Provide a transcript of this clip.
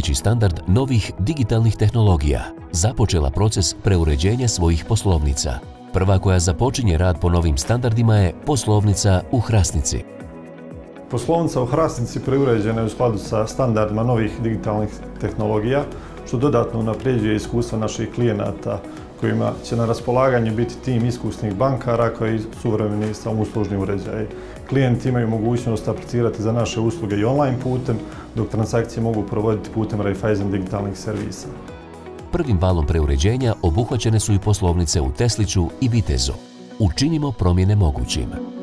prateći standard novih digitalnih tehnologija, započela proces preuređenja svojih poslovnica. Prva koja započinje rad po novim standardima je poslovnica u Hrasnici. Poslovnica u Hrasnici preuređena je u skladu sa standardima novih digitalnih tehnologija, što dodatno unapređuje iskustva naših klijenata kojima će na raspolaganju biti tim iskusnih bankara koji su suvremeni samouslužni uređaji. Klijenti imaju mogućnost aplicirati za naše usluge i online putem, dok transakcije mogu provoditi putem Raiffeisen digitalnih servisa. Prvim valom preuređenja obuhvaćene su i poslovnice u Tesliću i Vitezu. Učinimo promjene mogućim.